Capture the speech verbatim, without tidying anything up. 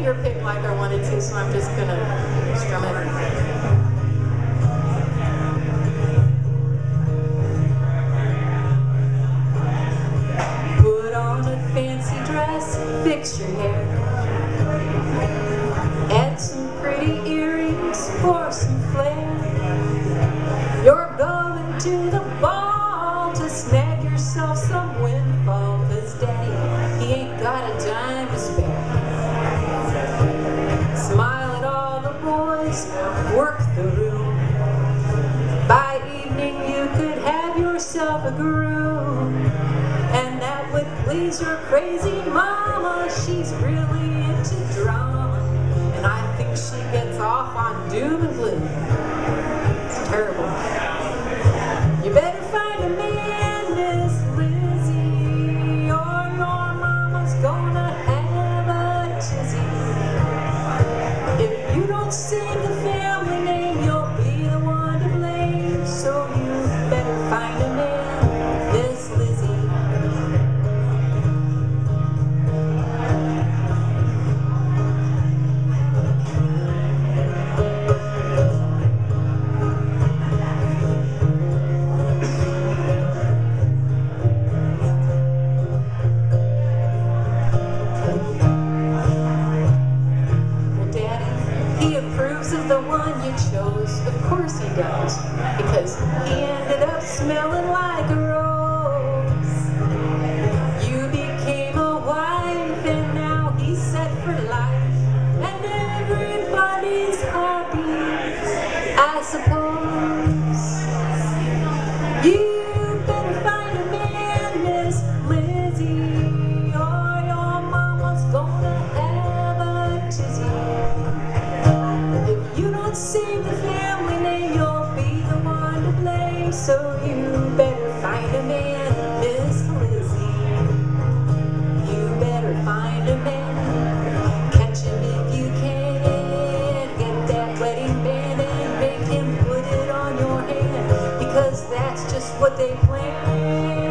finger pick like I wanted to, so I'm just gonna strum it. Fancy dress, fix your hair, add some pretty earrings for some flair. You're going to the ball to snag yourself some windfall, 'cause daddy, he ain't got a dime to spare. Smile at all the boys, work the room. By evening you could have yourself a groom, and that would please your crazy mama. She's really into drama, and I think she gets off on doom and gloom. It's terrible. You better find a man, Miss Lizzie, or your mama's gonna have a tizzy. If you don't save the family name, you'll be the one to blame. So you better find a man, Miss Lizzie. Of the one you chose, of course he does, because he ended up smelling like a rose. You became a wife, and now he's set for life, and everybody's happy, I suppose. You better find a man, Miss Lizzie, or your mama's gonna have a tizzy. You don't save the family name, you'll be the one to blame. So you better find a man, Miss Lizzie. You better find a man, catch him if you can. Get that wedding band and make him put it on your hand, because that's just what they plan.